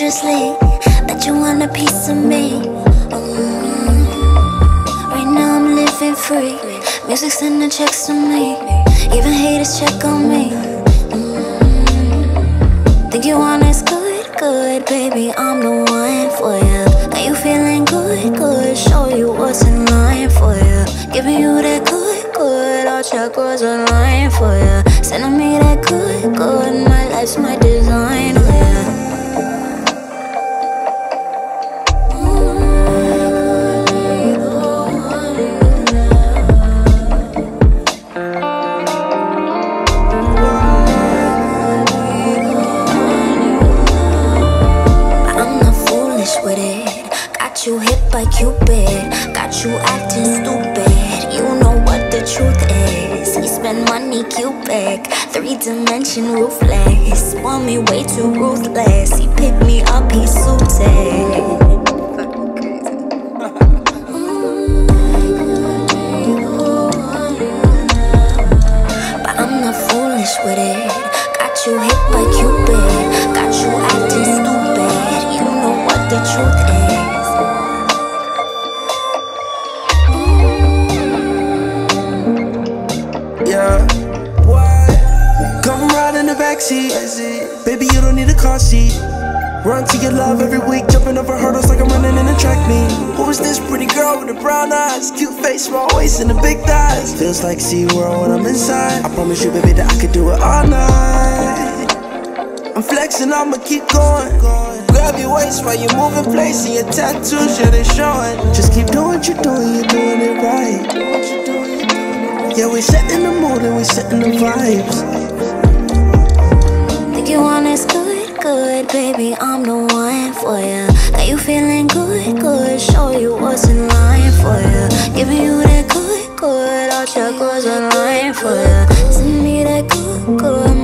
dangerously. Bet you want a piece of me. Right now I'm living free. Music sending checks to me. Even haters check on me. Think you want this good, good, baby, I'm the one for ya. Got you feeling good, good, show you what's in line for ya. Giving you that good, good, all chakras align for ya. Sending me that good, good, my life's my design for ya. With it, got you hit by Cupid, got you acting stupid. You know what the truth is. He spend money cubic, 3-dimension ruthless. Want me way too ruthless. He picked me up, he's suited. But I'm not foolish with it. Got you hit by Cupid, got you acting stupid. You know what the truth is. Yeah. Come ride in the backseat. Baby, you don't need a car seat. Run to your love every week, jumping over hurdles like I'm running in a track meet. Who is this pretty girl with the brown eyes? Cute face, small waist, and the big thighs. Feels like SeaWorld when I'm inside. I promise you, baby, that I could do it all night. I'm flexing, I'ma keep going. Grab your waist while you're moving place, and your tattoos, yeah, they showing. Just keep doing what you're doing it right. Yeah, we setting the mood and we setting the vibes. Think you want this good, good, baby, I'm the one for ya. Got you feeling good, good, show you what's in line for ya. Giving you that good, good, all chakras align for ya. Send me that good, good.